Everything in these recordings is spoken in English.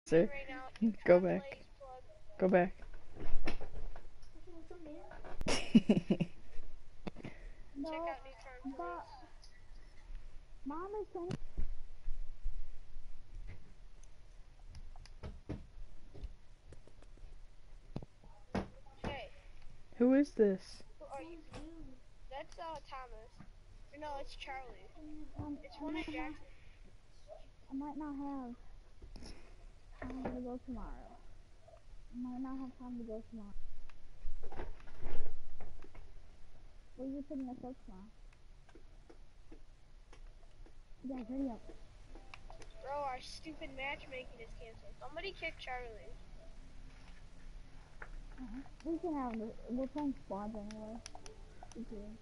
Sir, right now. go Neutron back. Blaze plug. Go back. No, Check out Neutron but Blaze. Mom is saying Hey, Who is this? who are you? That's Thomas. Or no, it's Charlie. It's I one might of not, Jackson. I might not have time to go tomorrow. I might not have time to go tomorrow. Where are you putting us up tomorrow? Yeah, hurry up. Bro, our stupid matchmaking is canceled. Somebody kick Charlie. We can have the, we're playing squads anyway. We can.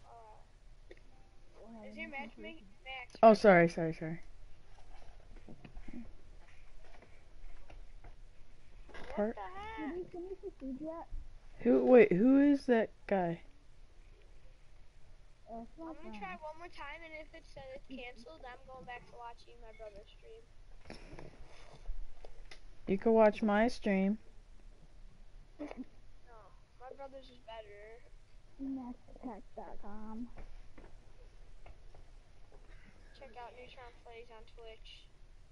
Is your matchmaking Max? Oh, Right? sorry. What Part. the Did heck? we finish the food yet? Wait, who is that guy? It's my I'm gonna friend. try one more time, and if it says it's canceled, I'm going back to watching my brother's stream. You can watch my stream. No, my brother's is better. Nextech.com. Check out Neutron Plays on Twitch.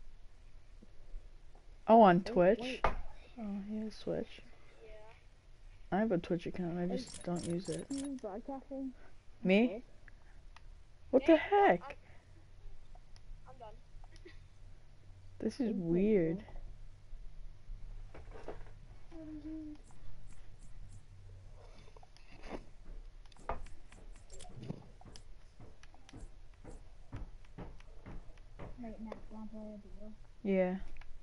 Oh, on Wait, Twitch. wait. Oh, he has Twitch. Yeah. I have a Twitch account. I just don't use it. He was broadcasting. Me? What the Dang, well, heck? I'm done. This is weird. Wait, next one play a duo. Yeah.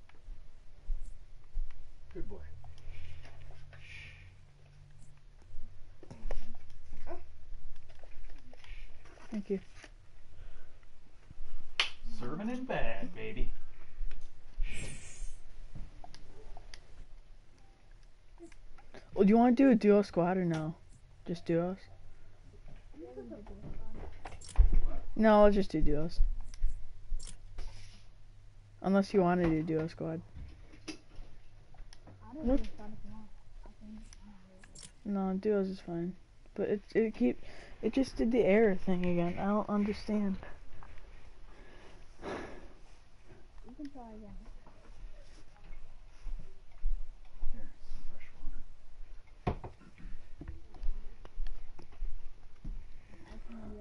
Good boy. Thank you. Serving it bad, baby. Well, do you want to do a duo squad or no? Just duos? No, I'll just do duos. Unless you want to do duo squad. I don't What? even start if you want. I think No, duos is fine. But it just did the error thing again. I don't understand. you can try again. Here, some fresh water. I can maybe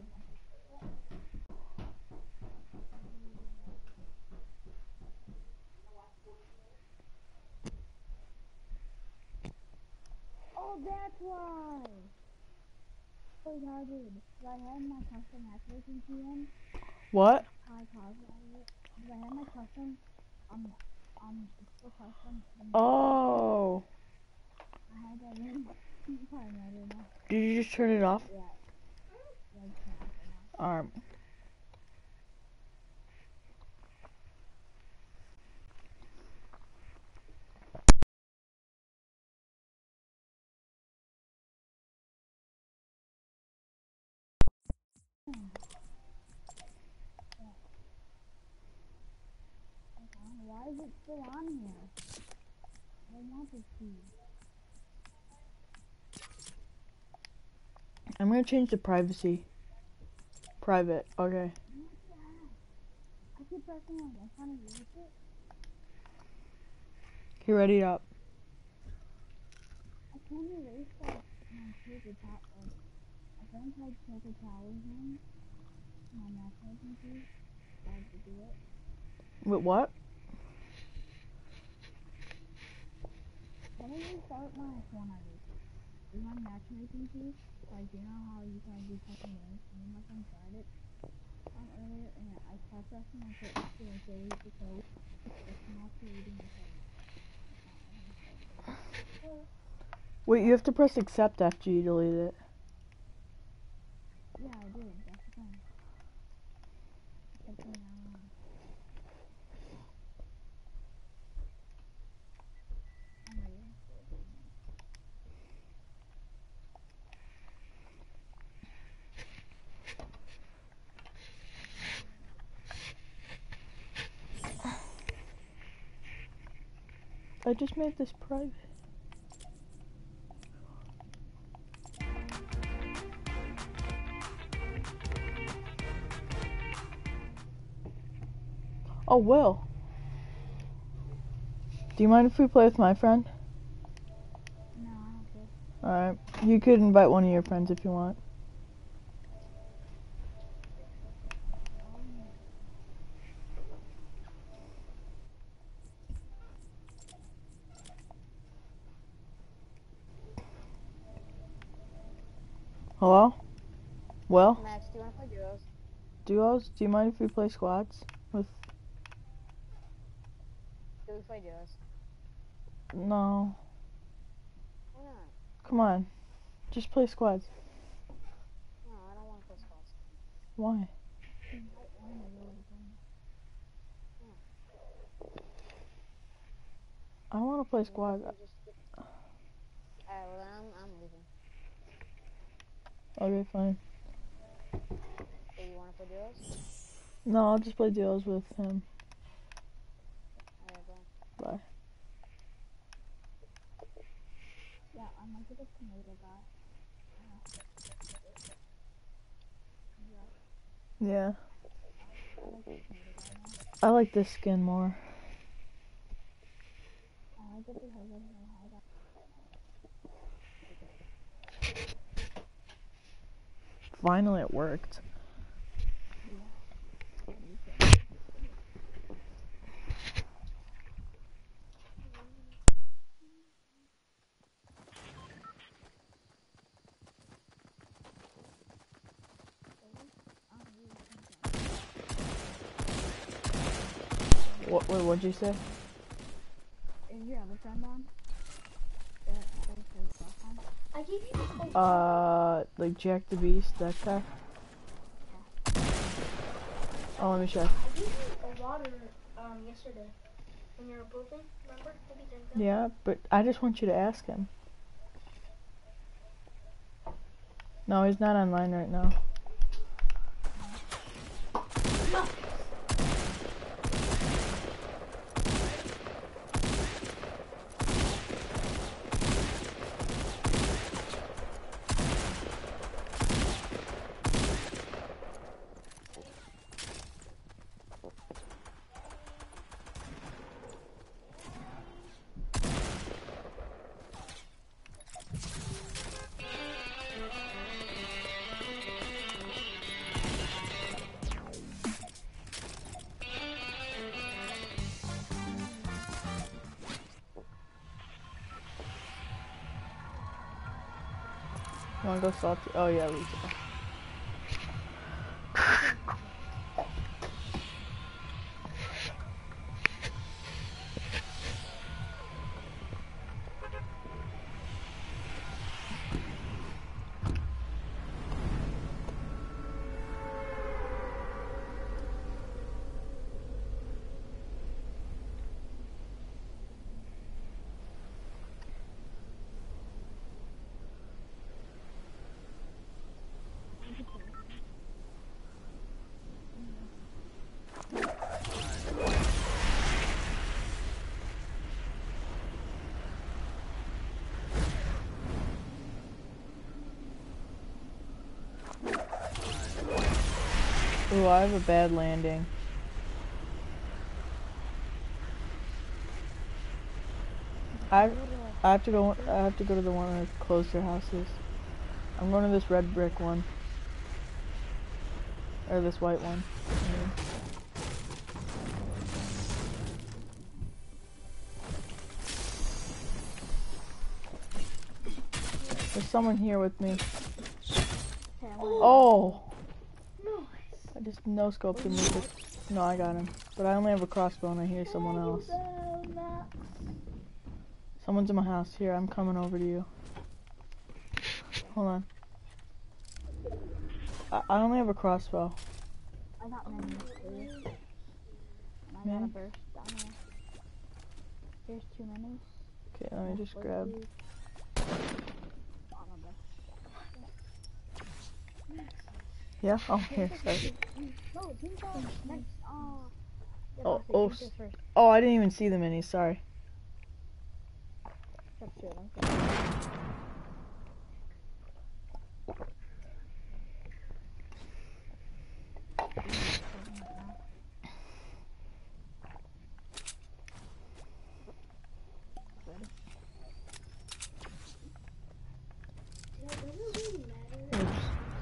Oh, that's why. Wait, how did I had my custom matchmaking key in? What? Hi, pause it. Did I have my custom? It's still custom. Oh. I had that in. You probably remember now. Did you just turn it off? Yeah. Yeah, you can open now. Why is it still on here? I want this key. I'm gonna change the privacy. Private. Okay. I keep pressing on. I'm trying to use it. You ready up? I can't erase that my paper top. A friend tried paper towels in my matchmaking key. Tried to do it. With what? Let me restart my phone. In my matchmaking key, like you know how you can do custom links. Me and my friend tried it earlier, and I kept pressing on it to delete the code. It's not deleting the code. Wait, you have to press accept after you delete it. Yeah, I did. That's the thing. Accepting now. I'm waiting for it. I just made this private. Oh, Will. Do you mind if we play with my friend? No, I don't care. Alright. You could invite one of your friends if you want. Hello? Will? Max, do you want to play duos? Duos? Do you mind if we play squads? With... Do we play duos? No. Why not? Come on. Just play squads. No, I don't want to play squads. Why? I want to play squads. Alright, well then I'm leaving. Okay, fine. So you want to play duos? No, I'll just play duos with him. Alright, bye. Bye. Yeah, I might get a tomato guy. Yeah. I like the tomato guy now. I like this skin more. I like it because I know how that. Finally it worked. What'd you say? Is your other friend on? I gave you Like Jack the Beast, that guy? Oh, let me check. I gave you a water yesterday when you were pooping. Remember? Did you drink that? Yeah, but I just want you to ask him. No, he's not online right now. Wanna go salty? Oh yeah, we do. Ooh, I have a bad landing. I have to go to the one with closer houses. I'm going to this red brick one. Or this white one. There's someone here with me. Oh! I just no-scoped him with it. No, I got him. But I only have a crossbow and I hear someone else. Someone's in my house. Here, I'm coming over to you. Hold on. I only have a crossbow. I got many too. I got a burst down there. There's 2 minis. Okay, let me just grab. Yeah? Oh, here, sorry. No, drink that next. Oh, I didn't even see the minis, sorry. Stop shooting. Stop shooting. Yeah, does it really matter? Oops.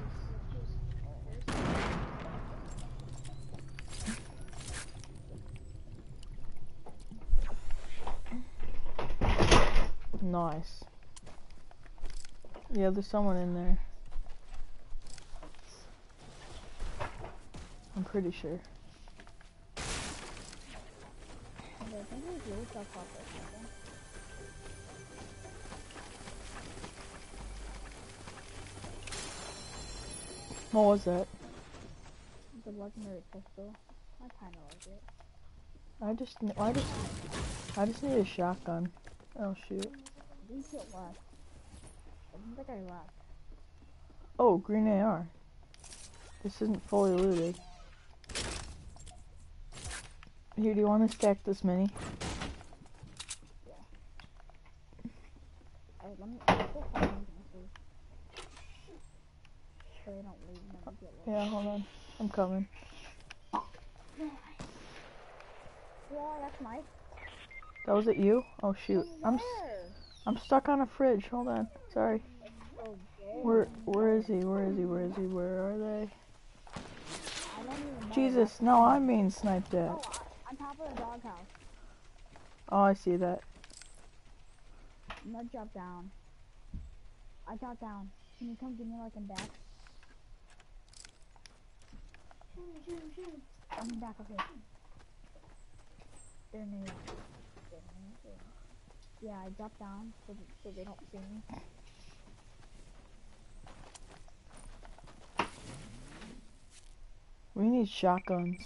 Nice. Yeah, there's someone in there. I'm pretty sure. Okay, I think we really tough off this second. What was that? The legendary pistol. I kinda like it. I just need a shotgun. Oh shoot. I think it left. I think the guy left. Oh, green AR. This isn't fully looted. Here, do you want to stack this mini? Alright, let's go find these missiles. So they don't leave and then we get lost. Yeah, hold on. I'm coming. Yeah, that's nice. That was it you? Oh shoot. I'm stuck on a fridge. Hold on. Sorry. Okay. Where is he? Where is he? Where is he? Where are they? I don't even know. Jesus, no, I'm being sniped at. Oh, on top of the doghouse. Oh, I see that. I'm gonna drop down. I dropped down. Can you come give me like in back? Shoot. I'm in back, okay. They're near. Yeah, I dropped down so they don't see me. We need shotguns.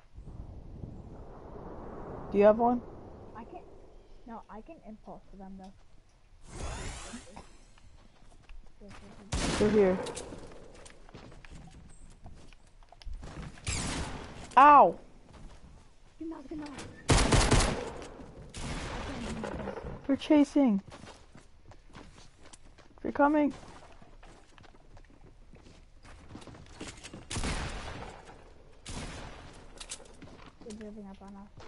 Do you have one? I can. No, I can impulse to them though. They're here. Ow! Get him out, get him out. They're chasing. They're coming. They're giving up on us.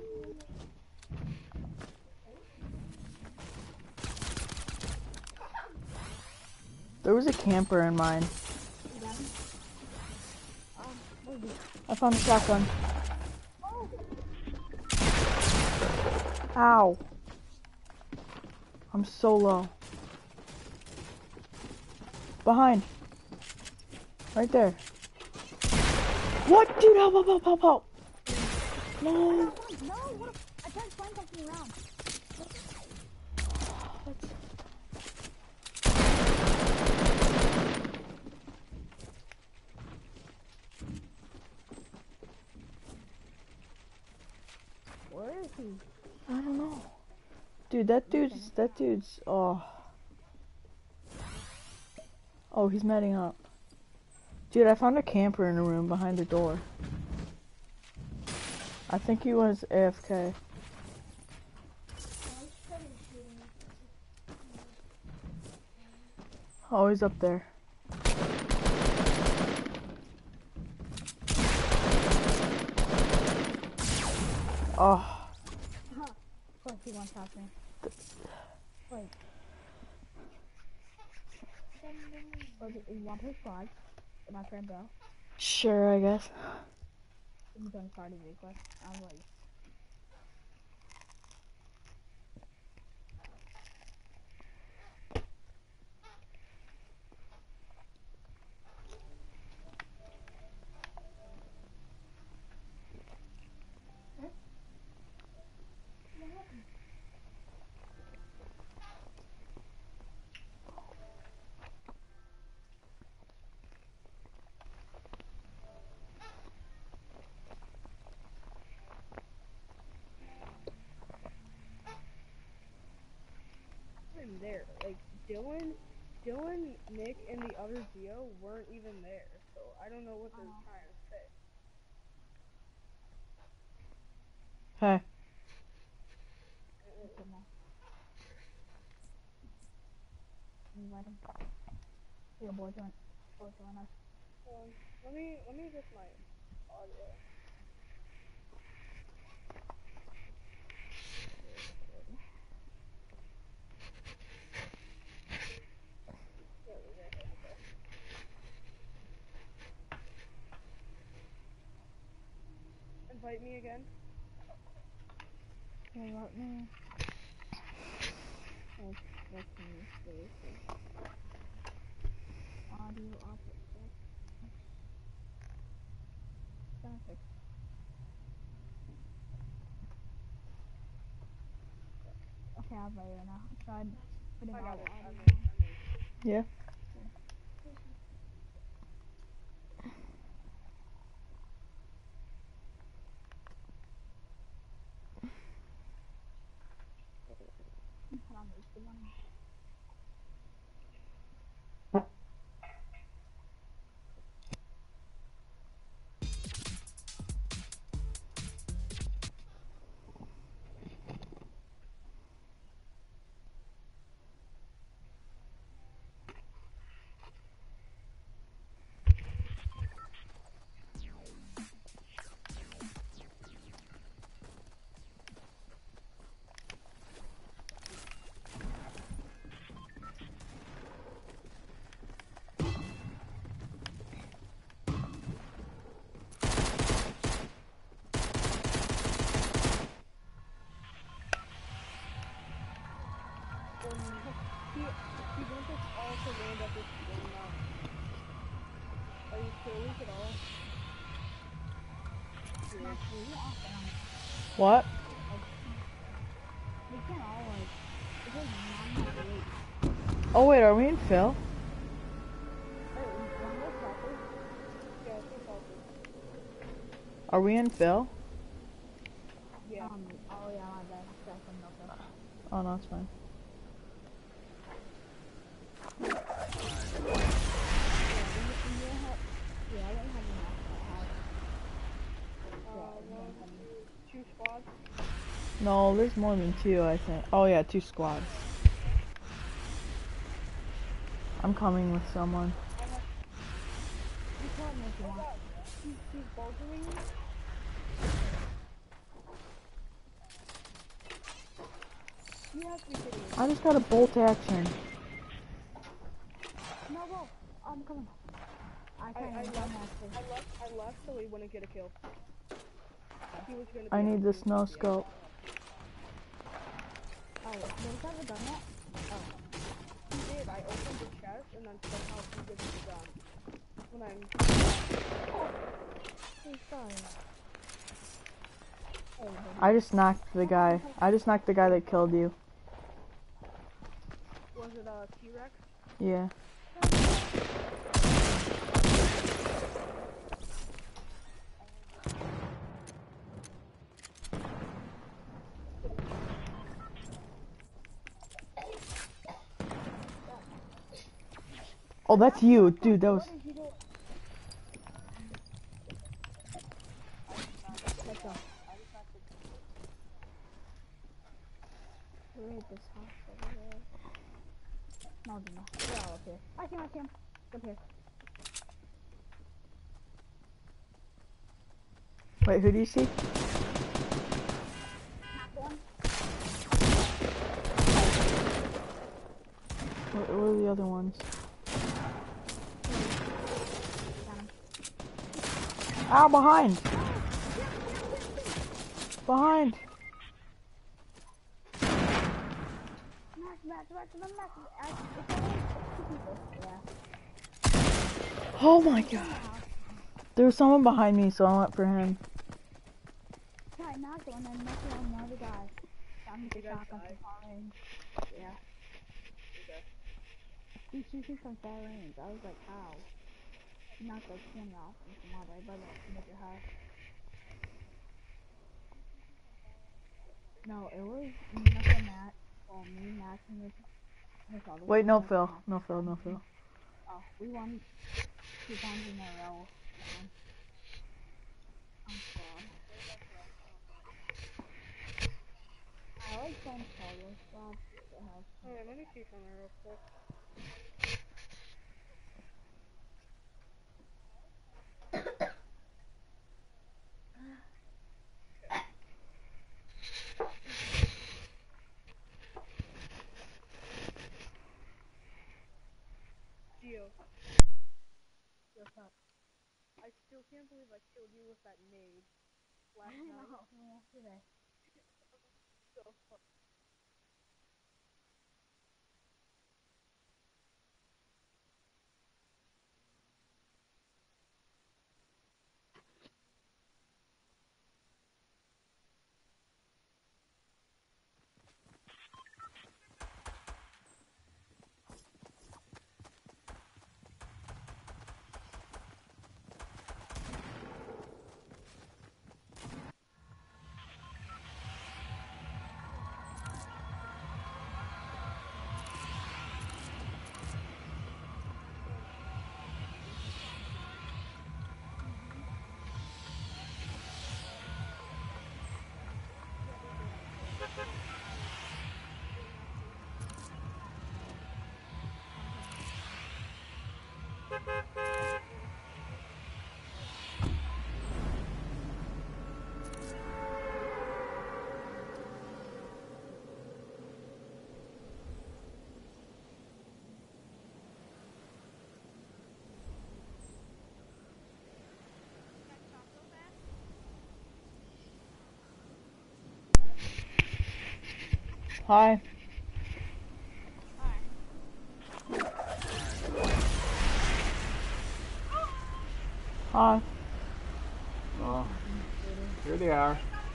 There was a camper in mine. You got him? Where is he? I found a shotgun. Oh! Ow. I'm so low. Behind. Right there. What? Dude, help. No. No, what? I tried to find something around. Where is he? I don't know. Dude, that dude's, oh. Oh, he's matting up. Dude, I found a camper in a room behind the door. I think he was AFK. Oh, he's up there. Oh. Of course he wants to me. Wait. You want his squad? My friend Bill? Sure, I guess. I'm doing party request. I'm ready. There, like Dylan, Nick, and the other Geo weren't even there, so I don't know what they're trying to say. Hey. invite him. Here, boy, join us. Let me adjust my audio. There we go. Okay. Invite me again. Hey, let me. Let's see. Audio output. Perfect. Okay, I'll play right now. I tried putting I all got it. audio. I'm in. Yeah. Hold on, wait, the one. He wants us all to land at this one mountain. Are you sure we could all? What? We can all like. It's like 9 Oh wait, are we in Phil? Yeah, I think I'll do. Are we in Phil? Yeah. Oh yeah, my bad. That's enough. Oh no, it's fine. Yeah, I don't have enough. Two squads. No, there's more than two, I think. Oh yeah, 2 squads. I'm coming with someone. You can't make one. He's bouldering me. You have to be kidding me. I just got a bolt action. No, bro. I'm coming. I left so he wouldn't get a kill. He was gonna be I on need the the team. snow scope. Oh, there's never done that? He did. I opened the chest and then somehow he gives me the gun. When I'm. He's sorry. Hey, buddy. I just knocked the guy. I just knocked the guy that killed you. Was it a T-Rex? Yeah. Oh, that's you, dude. That was. What did you do? Let's go. We're at this house over there. No, no. We're all up here. I see him. Up here. Wait, who do you see? Knocked one. Where are the other ones? Got him. Ow, behind! Behind! Oh my god. There was someone behind me, so I went for him. Yeah, I knocked one and knocked one the other guy. I'm You guys shotgun died? from far range. Yeah. Okay. He shoots me from far range. I was like, how? He knocked like 20 off and some other. I better make it high. No, it was nothing Matt. Well, me, Matt, and his other Wait, no friend, Phil. like, No Phil, no Phil. Oh, we won 2 times in a row. I'm squad. I like like San Carlos spot that has Alright, let me see something real quick. Gio, what's up? I still can't believe I killed you with that nade last I night. know, yesterday. So fuck. Hi. Hi. Oh, here they are.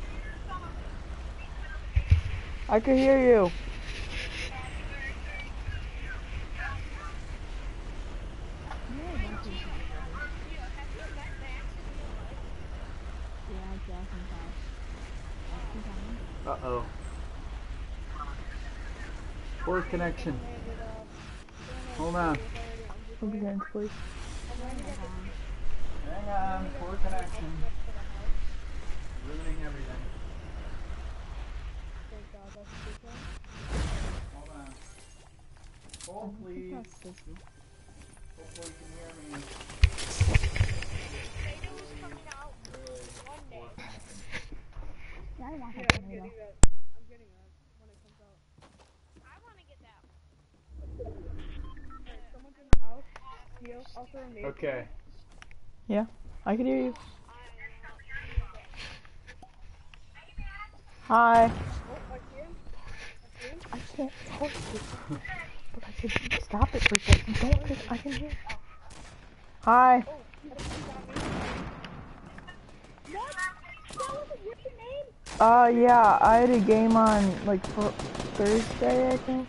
I can hear you. Yeah, Jackson 5. Uh-oh. Poor connection. Landed up. Hold on. We'll be getting please. I'm landing at the Hang on. Poor connection. next to the house. Ruining everything. Thank God, that's a good thing. Hold on. Hold, please. That's just- Hopefully you can hear me. Yeah, I want Yeah, that I'm tomato. getting that. I'm getting that when it comes out. Alright, someone's in the house. Gio, I'll throw a nade. Okay. Yeah, I can hear you. Hi. Oh, I see him. I see him. I can't tell you, but I can stop it for a second. Don't, cause I can hear. Hi. Oh, he got me. What? That wasn't your name? Yeah, I had a game on like Thursday, I think.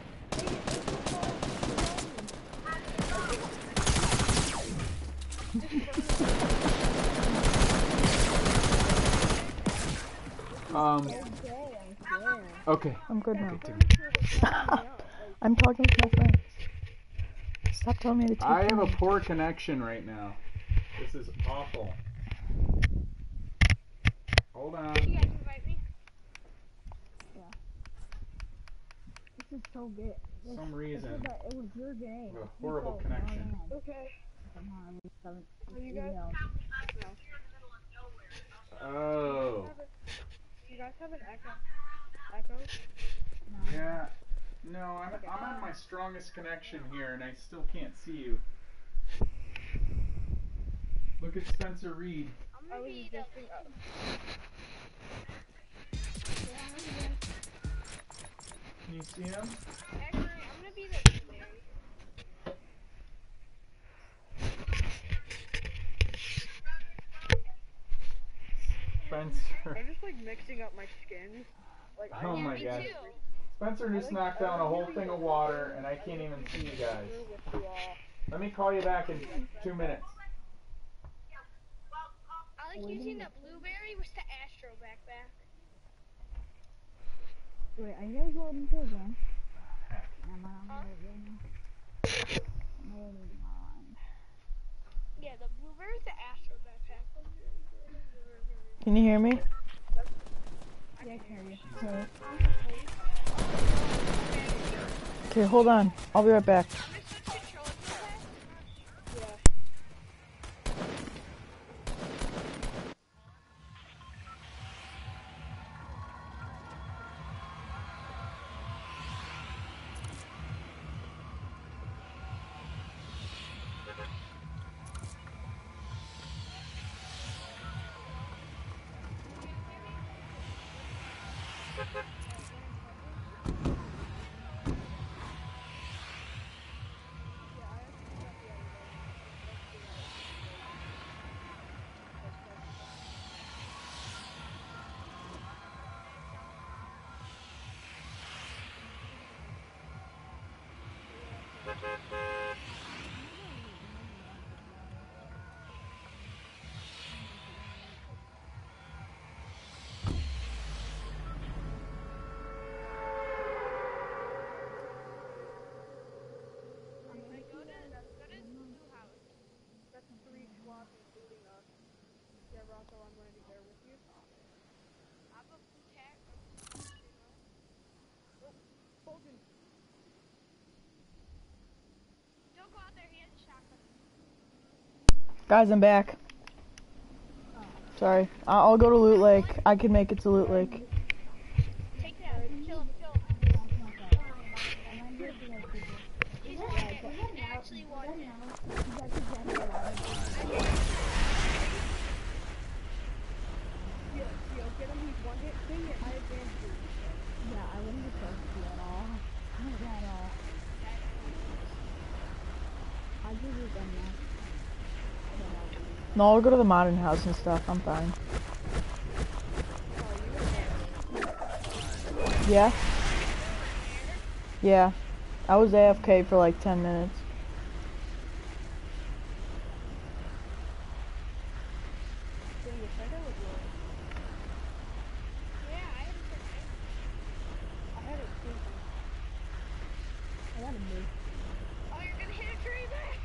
Okay. I'm good now. Okay, I'm talking to my friends. Stop telling me to take I have a them. poor connection right now. This is awful. Hold on. This is so good. For some It reason, said that it was your game. I have a horrible connection. Okay. Somehow I seven. Are you guys? No. Oh. You guys have an echo? Yeah. No, I'm on my strongest connection here, and I still can't see you. Look at Spencer Reed. I was adjusting up. Can you see him? Spencer. I'm just like mixing up my skins. Like, Oh my god. Spencer just knocked down a whole thing of water, and I can't even see you guys. Let me call you back in 2 minutes. I like using the blueberry with the Astro backpack. Wait, are you guys loading too again? Heck. Am I on the right now? I'm loading mine. Yeah, the blueberry with the Astro backpack was really good. Can you hear me? Yeah, I can hear you. Alright. Okay, hold on. I'll be right back. I'm gonna switch controllers real fast. Yeah. Go to blue house. That's 3 squads including us. Yeah, Rocco, I'm landing there with you. I have a blue tack or blue trailer. Fulton. Don't go out there. He has a shotgun. Guys, I'm back. Sorry. I'll go to Loot Lake. I can make it to Loot Lake. Take that. Kill him. Kill him. He's one hit. He's actually one hit. Yo, get him. He's 1 hit. Dang it, I advanced you. Yeah, I wouldn't be close to you at all. Not at all. I give you gun now. No, I'll go to the modern house and stuff. I'm fine. Yeah? Yeah. I was AFK for like 10 minutes. Dang it, that was low. Yeah, I had a survive. I had it thinking. I gotta move. Oh, you're gonna hit a tree, Max.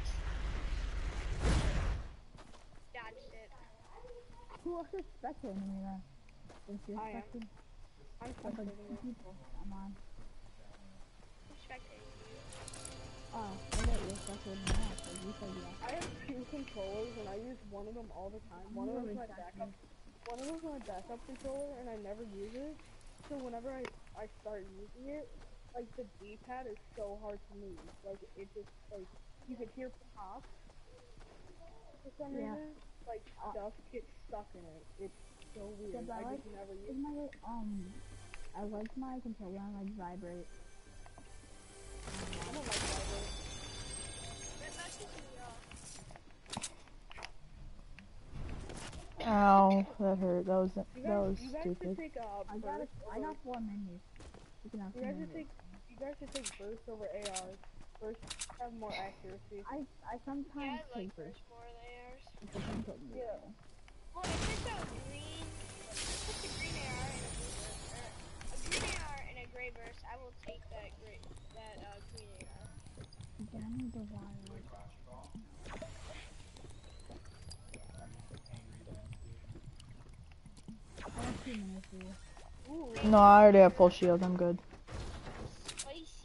Dodged it. Who else is spectating me then? If you're I am. spectating, I'm like spectating 2 you. people. I'm on. I'm spectating you. Oh, I thought you were spectating me. So you said yeah. I have 2 controllers and I use one of them all the time. One of them's my backup. One of them's my backup controller and I never use it. So whenever I start using it, like the D-pad is so hard to move. Like it just like you could hear pop for some Yeah. reason. Like stuff gets stuck in it. It's so weird. Cause I I like, just never use is my I like my controller on like vibrate. I don't like vibrate. That messes me up. Ow, that hurt. That was You guys should stupid. take I got burst. 4 menus. You can have You 2 guys should menus. take burst over ARs. Burst have more accuracy. I Yeah, sometimes I like take first more layers. It depends what you Yeah. Well, if it's a green, if it's a green AR and a blue burst, or a green AR and a gray burst, I will take that green AR. Danny the Wild. I have 2 minutes for you. Ooh. No, I already have full shield. I'm good. Spicy.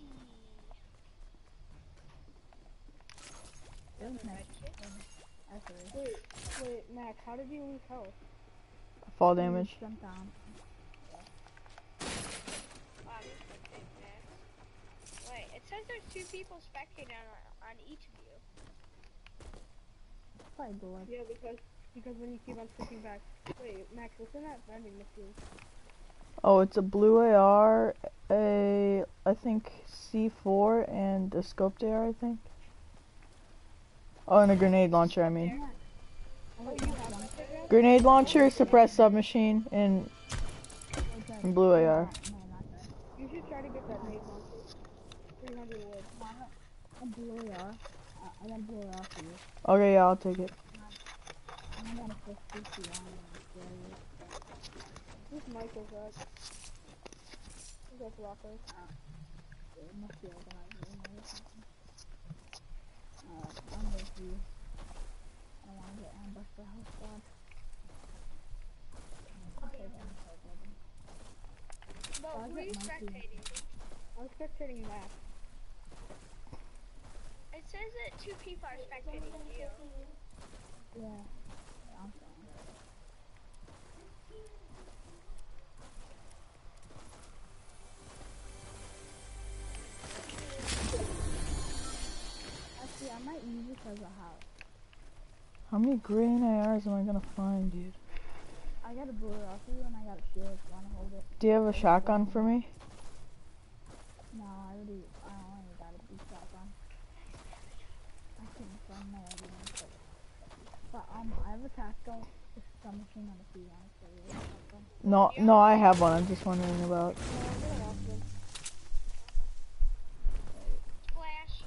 It was nice. Wait, Mac, how did you lose health? Fall damage. Jump down. Wow, I'm spectating Max. Wait, it says there's 2 people spectating on each of you. Probably door. Yeah, because when you keep on switching back. Wait, Max, what's in that vending machine? Oh, it's a blue AR, I think C4, and a scoped AR, I think. Oh, and a grenade launcher, I mean. Oh, you have that yet? Grenade launcher, suppressed submachine, and blue AR. No, not that. You should try to get that nade launcher. 300 wood. A blue AR. I got a blue AR for you. Okay, yeah, I'll take it. I got a 50 on it. Who's Michael's at? Who's at Rocco? It must be organized. I'm with you. I don't want to get ambushed for house squad. But who are you spectating? I'm spectating Max. says that 2 people are spectating you. Yeah. I'm sorry. Actually, I might use this as a house. How many green ARs am I gonna find, dude? I got a blue off you and I got a shield if you wanna hold it. Do you have a shotgun for me? No, I only got a blue shotgun. I couldn't find my other one, but I have a tactical submachine gun if you want to play with shotgun. No, I have one. I'm just wondering about. Splash.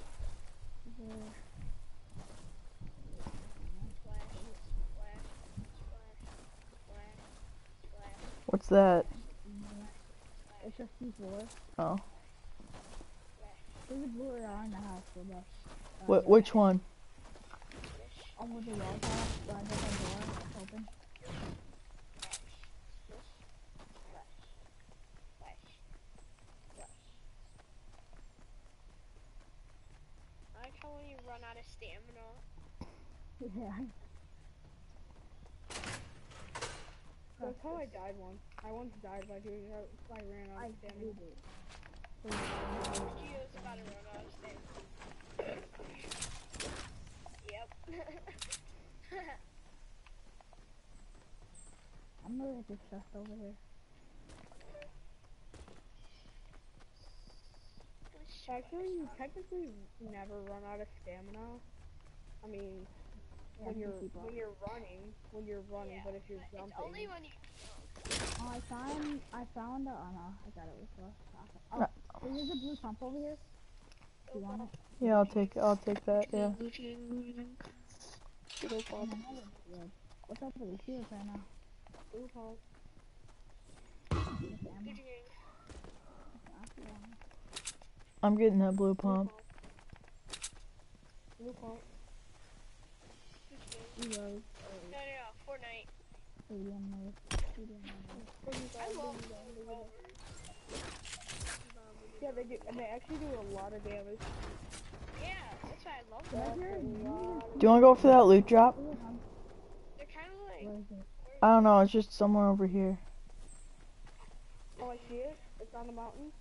What's that? It's just C4. Oh. There's a blue AR in the house for the. Which one? With the wall top, right at the door, it's open. I like how when you run out of stamina. Yeah. That's how I died once. I once died by doing that. I ran out of stamina. Gio's about to run out of stamina. Yep. I'm gonna get this chest over here. Actually, you technically never run out of stamina. I mean, Yeah, when you're running, Yeah, but if you're it's jumping, only when you. Oh, I found a, oh no, I got it with the rocket. Oh, there's a blue pump over here. Do you want it? Yeah, I'll take that. Yeah. And another shield. What's up with the shields right now? blue pump. With ammo. I'm getting that blue pump. Blue pump. Reload. No, Fortnite. Stadium mode. I love Yeah, they do, and they actually do a lot of damage. Yeah, that's why I love them. Do you wanna go for that loot drop? They're kind of like. Where is it? I don't know. It's just somewhere over here. Oh, I see it. It's on the mountain.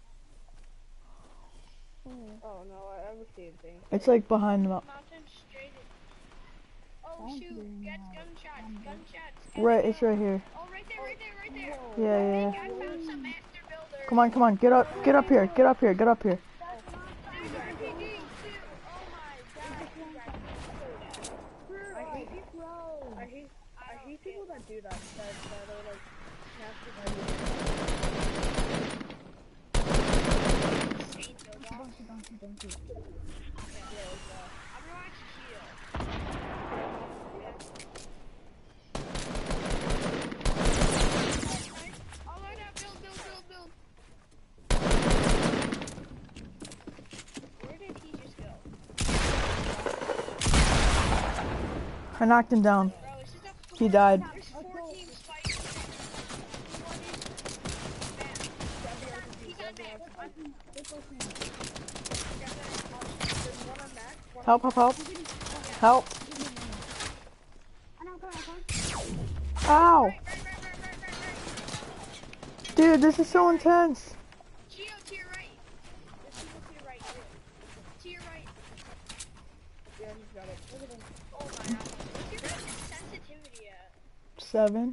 Oh no, I haven't seen anything. It's like behind the mountain. Mountain straight. Oh shoot! Get gunshots. Right, it's right here. Oh, right there. Yeah. I found some master builder. Come on, get up here. There's RPGs too. Oh my god. I hate people that do that. That are like master Don't you. Build. Where did he just go? I knocked him down. Bro, it's just a He died. There's 4 teams fighting. He's on map. Help. Ow. Right. Dude, this is so intense. Geo, to your right. There's people to your right. To your right. Yeah, he's got it. Look at him. Oh my god. What's your guys' sensitivity at? 7.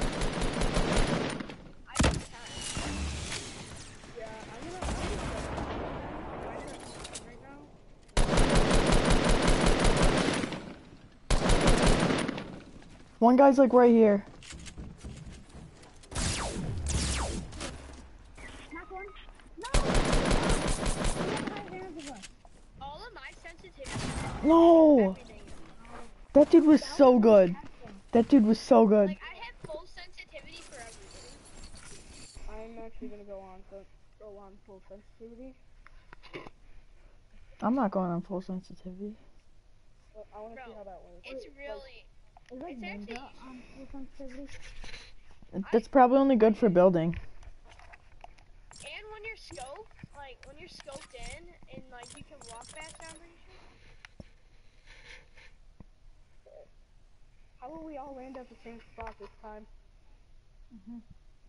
I think 10. Yeah, I'm gonna right now. One guy's like right here. All of my sensitivity. No. Everything. That dude was so good. Like I have full sensitivity for everything. I'm actually gonna go on full sensitivity. I'm not going on full sensitivity. But I wanna see how that works. It's really. Is it It's actually- ninja on full sensitivity? That's probably only good for building. And when you're scoped in and like you can walk fast, I'm pretty sure. How will we all land at the same spot this time? Mhm.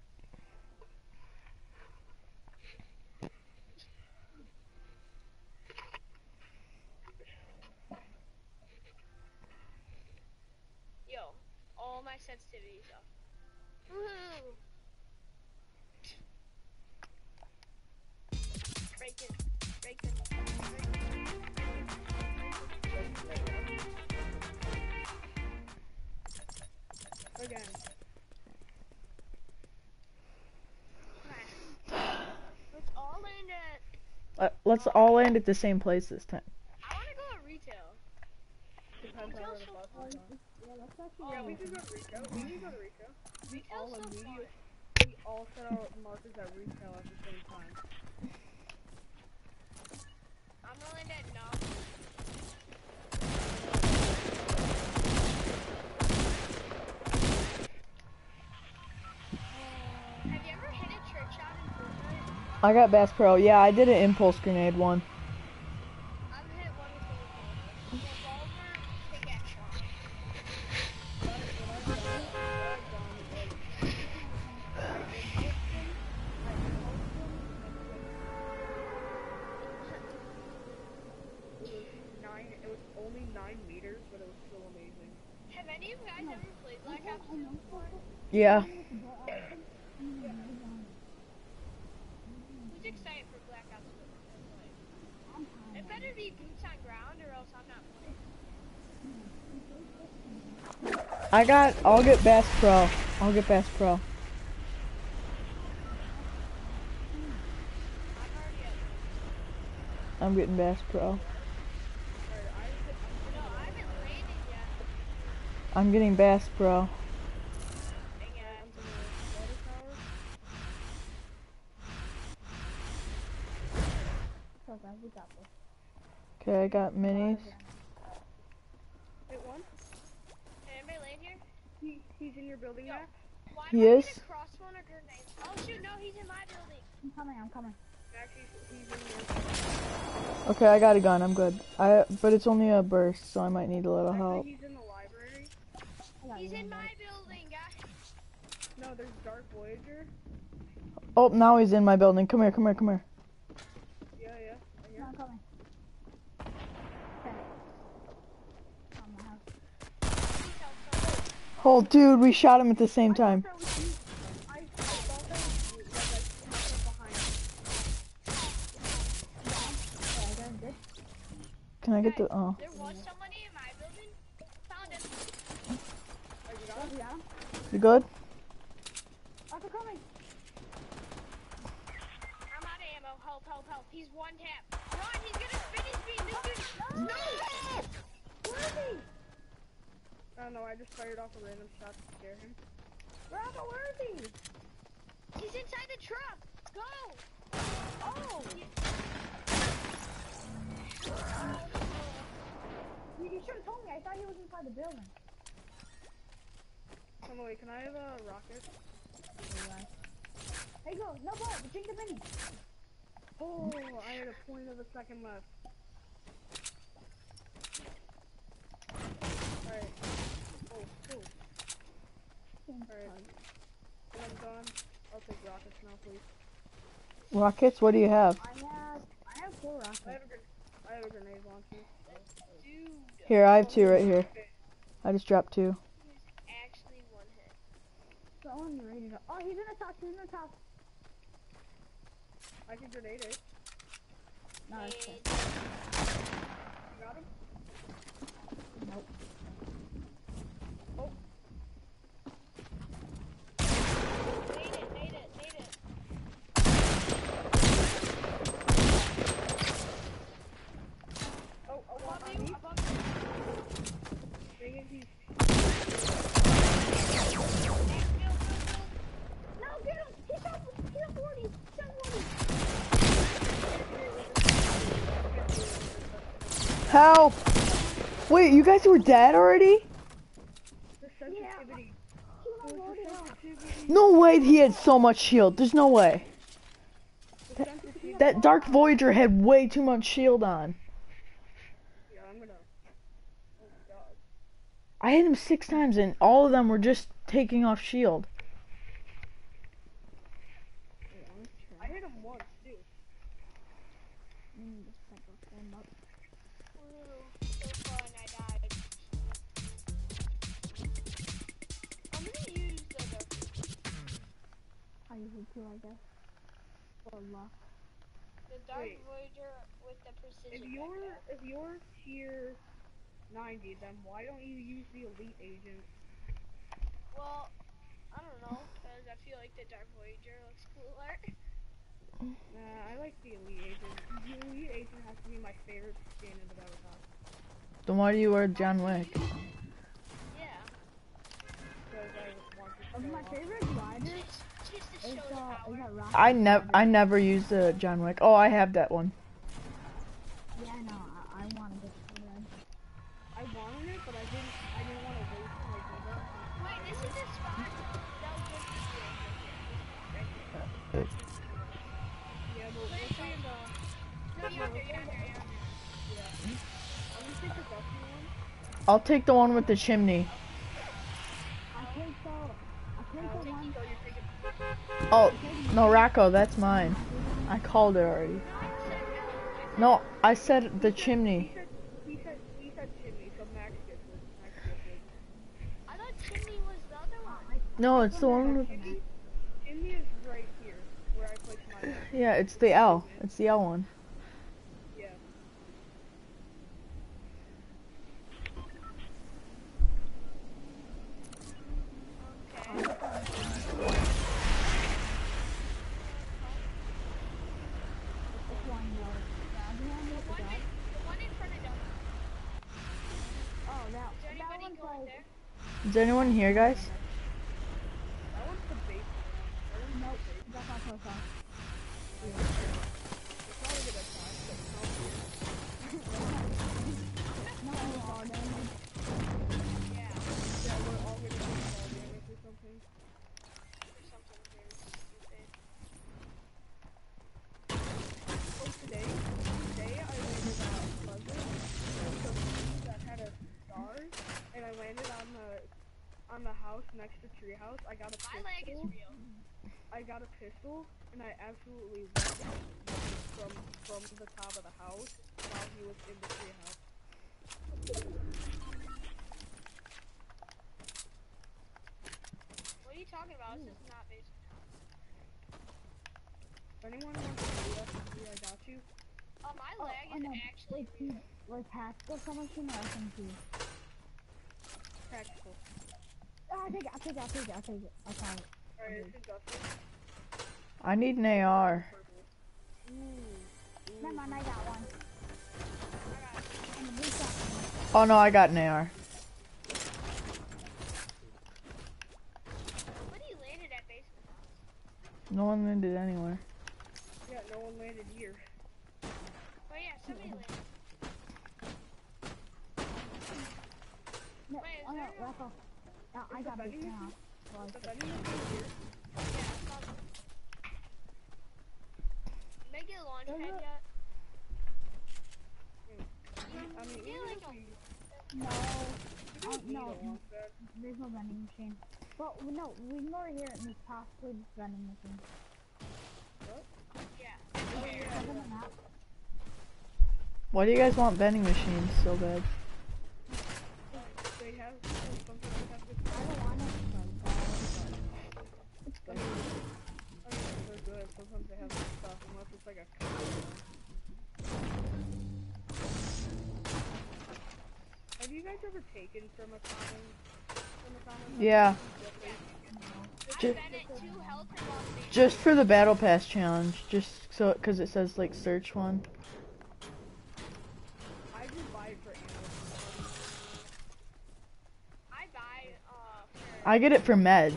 Yo, all my sensitivities off. Woohoo! Break it. Break it. Break it. Again. Let's all land at. Let's all land at the same place this time. I want to go at retail. Depends on where the Retail's so bus fun. is on. Yeah, that's actually. Yeah, we can go to retail. We can go to retail. We all Retail's so fun. immediately. We all set our markers at retail at the same time. I'm gonna land at Nom. Have you ever hit a trick shot in Fortnite? I got Bass Pro. Yeah, I did an impulse grenade one. I've hit one with the revolver pickaxe shot. It was only 9 meters, but it was still amazing. Have any of you guys ever played Black Ops 2 before? Yeah. Who's excited for Black Ops 2? It better be boots on ground or else I'm not playing. I'll get Bass Pro. I'll get Bass Pro. I'm already at one. I'm getting Bass Pro. No, I haven't landed yet. I'm getting Bass Pro. Dang it. So guys, we got this. Okay, I got minis. Hit one. Can anybody land here? He's in your building Yo. now. Why He do I is? need a crossbow and a grenade? Oh shoot, no, he's in my building. I'm coming. Actually, he's in your. Okay, I got a gun. I'm good. But it's only a burst, so I might need a little help. Actually, he's in the library. He's in my building, guys. No, there's Dark Voyager. Oh, now he's in my building. Come here. Yeah, I hear. I'm coming. Okay. On my house. Please help someone. Oh, dude, we shot him at the same time. I thought that was you. Like, I snuck up behind you. Okay, I got him good. Can I get the? Oh, There was somebody in my building. Found him. Oh, you got him? We got him. you good? Arthur coming. I'm out of ammo. Help. He's one tap. Run, he's gonna spin his beam. This dude. No! Where is he? I don't know, I just fired off a random shot to scare him. Arthur, where is he? He's inside the truck. Go! Oh! You should have told me. I thought he was inside the building. Emily, can I have a rocket? Hey, go. No ball. Drink the mini. Oh, I had a point of a second left. Alright. Oh, cool. Alright. When I'm done, I'll take rockets now, please. Rockets? What do you have? I have 4 rockets. I have a grenade launcher. Dude. Here, I have 2 right here. I just dropped 2. He's actually one hit. So I'm ready to. Oh, he's in the top. I can grenade it. No, it's okay. And You got him? Nope. Oh, Made it. oh, Above on you, me. above you. Dang it, he's... No, get him! He's up 40! 740! Help! Wait, you guys were dead already? The sensitivity. Keep on loading up. No way he had so much shield. There's no way. The sensitivity. That Dark Voyager had way too much shield on. Yeah, I'm gonna... Oh, God. I hit him 6 times and all of them were just taking off shield. Wait, I was I trying. hit him once too. Just pepper them up. Woo, so fun, I died. I'm gonna use the I usually too, I guess. Or luck. Dark Wait. Voyager with the precision. If you're tier 90, then why don't you use the elite agent? Well, I don't know, cause I feel like the Dark Voyager looks cooler. Nah, I like the elite agent. The elite agent has to be my favorite skin in the Battle Pass. Then why do you wear John Wick? Yeah. Because I want to show My off. favorite rider Just to is show the power. that rock. I never use the John Wick. Oh, I have that one. Yeah, I know. I want to get the red. I wanted it, but I didn't want to waste my Diva. Wait, this is the spot that was just Yeah, but we'll see in the... No, you're under, you're under. Yeah. I'm gonna take the dusty one. I'll take the one with the chimney. I think so. I think the one. So you're taking... Oh, no, Rocco, that's mine. I called it already. No, I said the chimney. He said chimney, so Max gets it. Max gets it. I thought Chimney was the other one. No, it's the one with... Chimney is right here, where I placed my... Yeah, it's the L. It's the L one. Yeah. Okay. This one, though. The one in front of Duncan. Oh, that Is there anybody one's going like. there? Is anyone here, guys? That one's the base one. Nope. That's not close enough. It's not a good attack, but it's not weird. No, all damage. Yeah, Yeah, we're all gonna take fall damage or something. or something very stupid. So today I landed at Pleasant, that had a star, and I landed on the house next to Treehouse. I got a My leg is pistol. real. I got a pistol, and I absolutely wrecked him from the top of the house while he was in the treehouse. What are you talking about? This is not basic. If anyone wants to do SMG, I got you. Oh, my leg is actually real. Like tactical submachine or SMG? Tactical. Oh, I'll take it. I found it. Alright, it's industrial. I need an AR. Never mind, I got one. And the blue shot. Oh no, I got an AR. When you landed at basement house. No one landed anywhere. Yeah, no one landed here. Oh yeah, somebody landed. No, Wait, is oh no, there no- Rocco. No, I got this now. Well, The vending machine here. Yeah, I saw them. Did I get a launch pad yet? I mean, Yeah, even like if a- we no. don't need No, a launch pad. there's no vending machine. But no, we can go here and there's possibly this vending machine. Yeah. Open the map. Why do you guys want vending machines so bad? They have something they have good. I don't want it. It's I good. mean, they're good. Sometimes they have good stuff, unless it's like a Have you guys ever taken from a common? Yeah. I've Ju- been at 2 health and lost damage. Just for the battle pass challenge, just so, cause it says like search one. I just buy it for ammo. I buy, I get it for meds.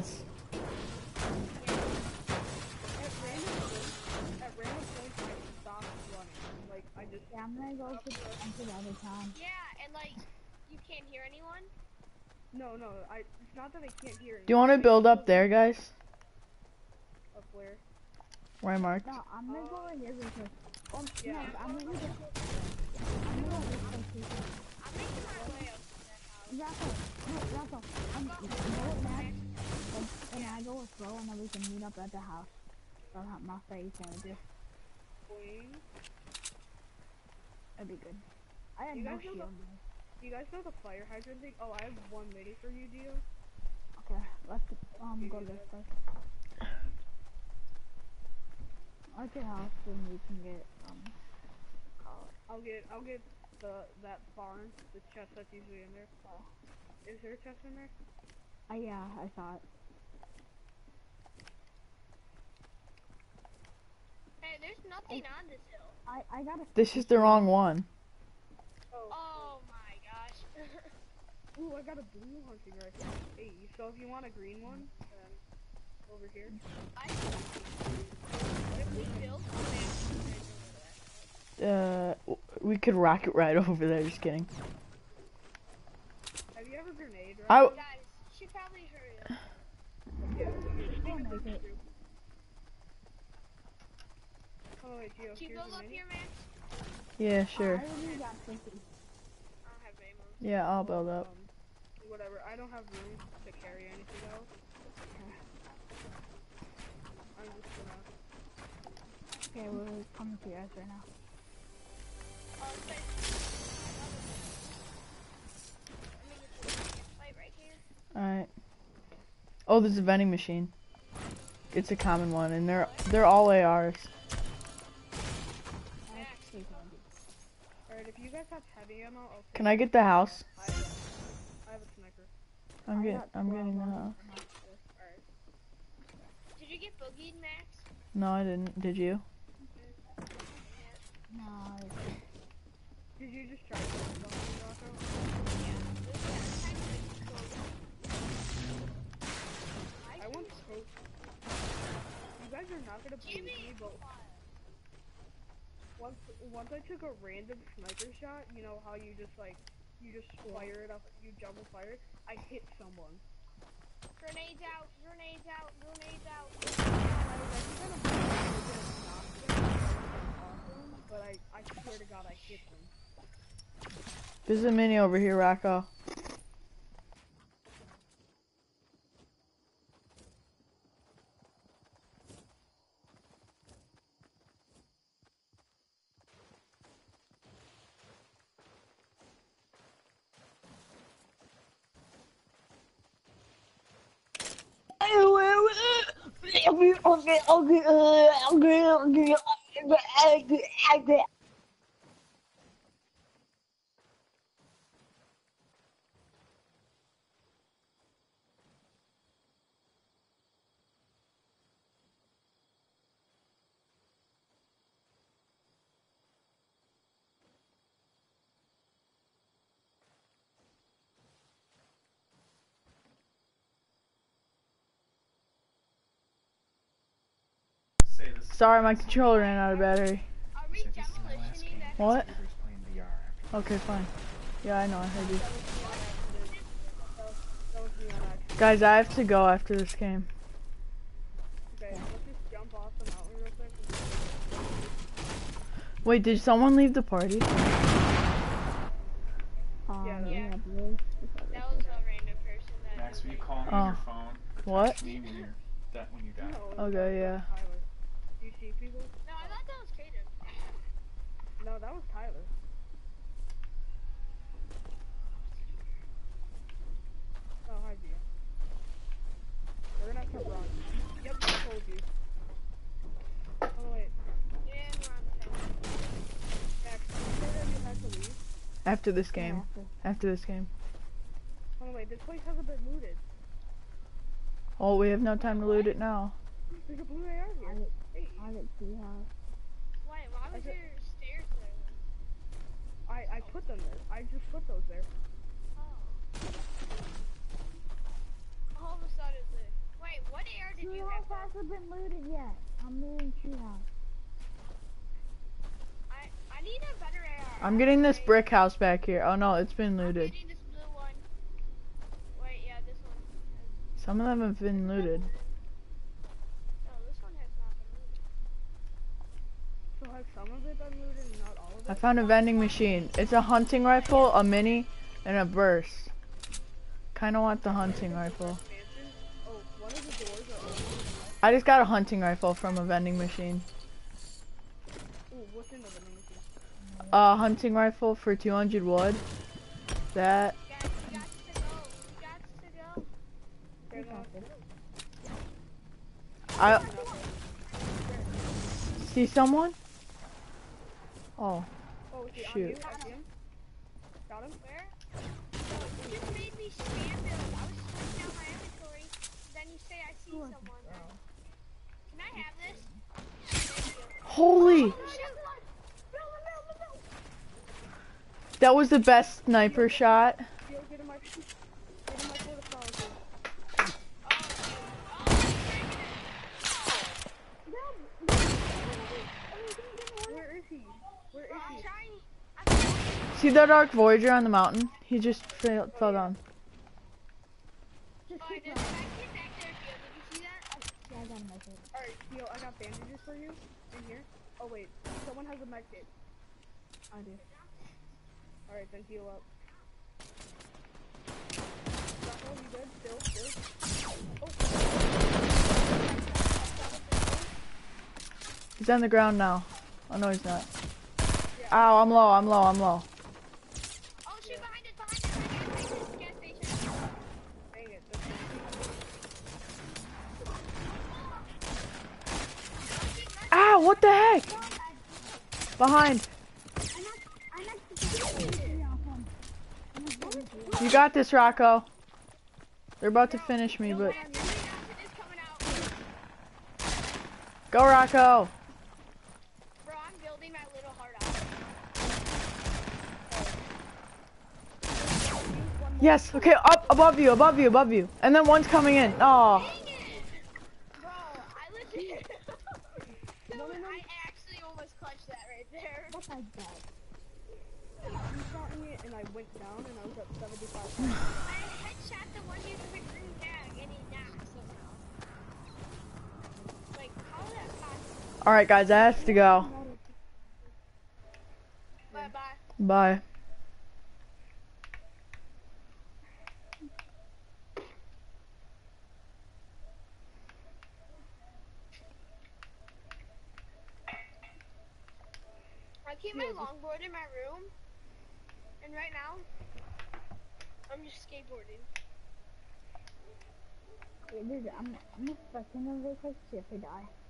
At random points, I stop running. Like, I just... Yeah, I'm gonna go to the other town. yeah, and like, you can't hear anyone. No, it's not that I can't hear it. Do you want to build up there, guys? Up where? Where I marked? No, I'm gonna go over here because. Yeah. No, I'm gonna go this place. I'm making my way up to that house. Raffle, no, Raffle, go with Max, and I go with Flo, and then we can meet up at the house. I'll have my face sandwiches. Queen. That'd be good. I had You no guys know shield. You guys know the fire hydrant thing? Oh, I have one mini for you, Dio. Okay, let's go to this place. At your house, then we can get I'll get that barn, the chest that's usually in there. Is there a chest in there? yeah, I saw it. Hey, there's nothing on this hill. I got a. This is the wrong one. Oh my gosh. Ooh, I got a blue hunting rifle. Hey, so if you want a green one, then over here. What if we build We could rocket right over there. Just kidding. Have you ever grenade I rifle? Guys, she probably hurry up. Yeah. I'll make it. Oh wait, Gio, Can you here's build a up mini. here, man? Yeah, sure. I only got 50. I don't have ammo. Yeah, I'll build up. Whatever, I don't have room to carry anything else. I'm just gonna... Okay, we're coming to you guys right now. Oh, it's like... Let me get this fight right here. Alright. Oh, there's a vending machine. It's a common one, and they're all ARs. Alright, if you guys have heavy ammo, okay. Can I get the house? I have a sniper. I'm getting the house. Alright. Did you get boogied, Max? No, I didn't. Did you? No. Did you just try to kill me, Rocco? I want smoke. You guys are not gonna believe me, but once I took a random sniper shot, you know how you just fire it up, you jump and fire it, I hit someone. Grenades out, grenades out, grenades out. But I swear to God I hit them. There's a mini over here, Rocco. Sorry, my controller ran out of battery. Are we demolitioning that? What? Okay, fine. Yeah, I know, I heard you. That was me on accident. Guys, I have to go after this game. Okay, let's just jump off the mountain real quick. Wait, did someone leave the party? Yeah. Blue. That was a random person that... Max, will you call me Oh. on your phone? What? Text me when you got it. No, Okay, yeah. Tyler. Do you see people? No, I thought that was Kaden. No, that was Tyler. Oh, hi, Gia. We're gonna have to run. Yep, I told you. Oh, wait. Yeah, we're on the phone. Max, did you say that you had to leave? After this game. After this game. Oh, wait, this place hasn't been looted. Oh, we have no time to loot it now. There's a blue AR here. Hey, I didn't see how. Why was there stairs there? I put them there. I just put those there. Oh. All of a sudden, wait, what AR did you have? Treehouse hasn't been looted yet. I'm looting treehouse. I need a better AR. I'm getting this brick house back here. Oh no, it's been I'm looted. getting this blue one. Wait, yeah, this one. Some of them have been looted. No, this one has not been looted. So has some of it been looted and not all of it? I found a vending machine. It's a hunting rifle, a mini, and a burst. kind of want the hunting rifle. Mansion. Oh, one of the doors are open. I just got a hunting rifle from a vending machine. Ooh, what's in the vending machine? Hunting rifle for 200 wood. That. Guys, you got to go. You got to go. They're not. I see someone. Oh, Oh, is he on shoot. you? I see him. Got him? Where? You just made me spam build. I was switching out my inventory. Then you say I see someone. Can I have this? Thank you. holy! Oh, shoot. That was the best sniper shot. Yo, get in my portfolio. Where is he? Where is I'm he? trying. See the Dark Voyager on the mountain? He just fell down. Oh, there's a back back there, Theo. Did you see that? Yeah, I got a message. Alright, Theo, I got bandages for you. In here. Oh, wait. Someone has a med kit. I do. Alright, then heal up. Rocco, you good? Still? He's on the ground now. Oh no, he's not. Ow, I'm low. Oh, shoot, behind us. Gas station. Dang it. Ow, what the heck? Behind. You got this, Rocco. They're about to finish me, but It's coming out. go, Rocco. Bro, I'm building my little heart out. Yes. Okay, up above you. And then one's coming in. Oh. Dang it! Bro, I legit... Dude, I actually almost clutched that right there. What was that? You shot me and I went down and I was at 75. I headshot the one using the green tag and he knocked somehow. Like, how is that possible? All right, guys, I have to go. Bye-bye. Bye. I keep my longboard in my room, and right now, I'm just skateboarding. Dude, I'm expecting them to take shit to die.